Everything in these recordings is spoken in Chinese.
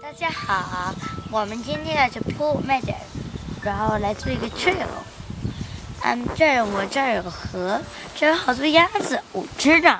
大家好，我们今天要去 Port Meadow， 然后来做一个 trail。这儿有个河，这儿有好多鸭子，5只呢。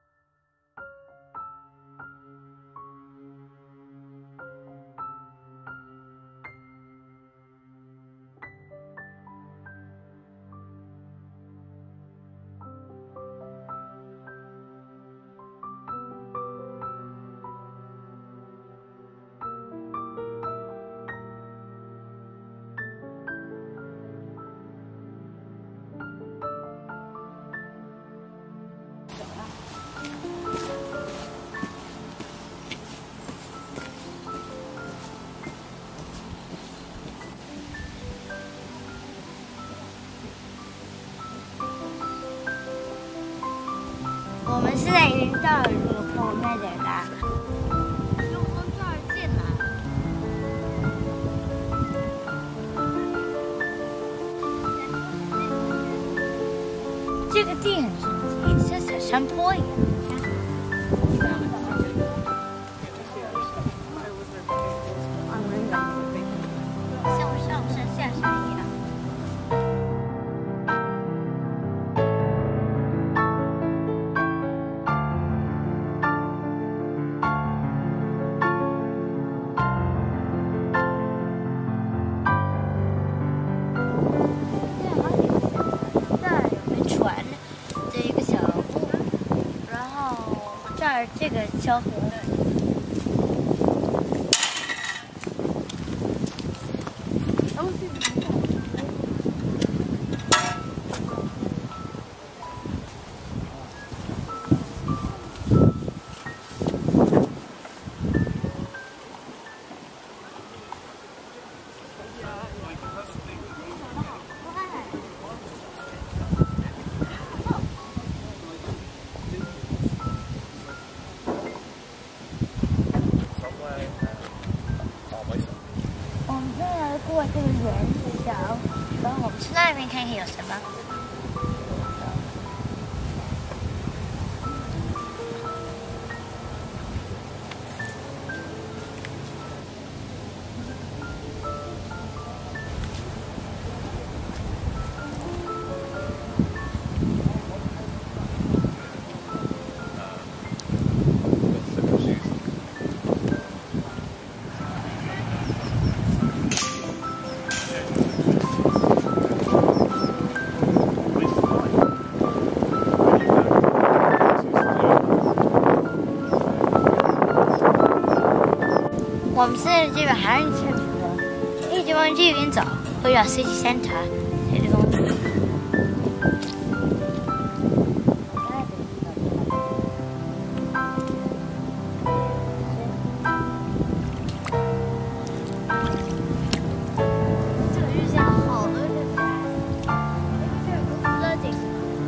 我们现在已经到了这个 Port Meadow 了，就从这儿进来。这个地很神奇，像小山坡一样。像上山下山一样。这个小河。过这个圆角，然后我们去那边看看有什么。我们现在这边还是下车，一直往这边走，会到 City Center 这个东西。这个日下好多人在，这有个 flooding。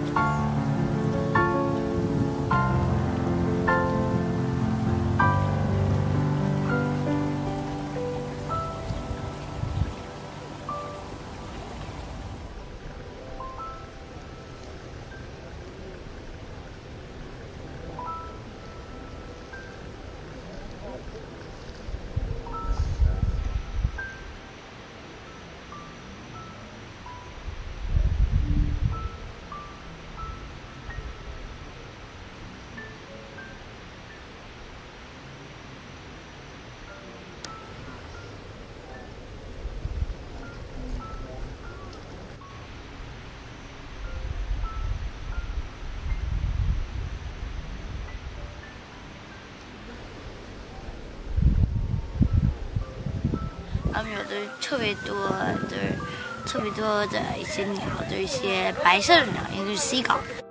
有的特别多的一些鸟，都是一些白色的鸟，一个是 seagull。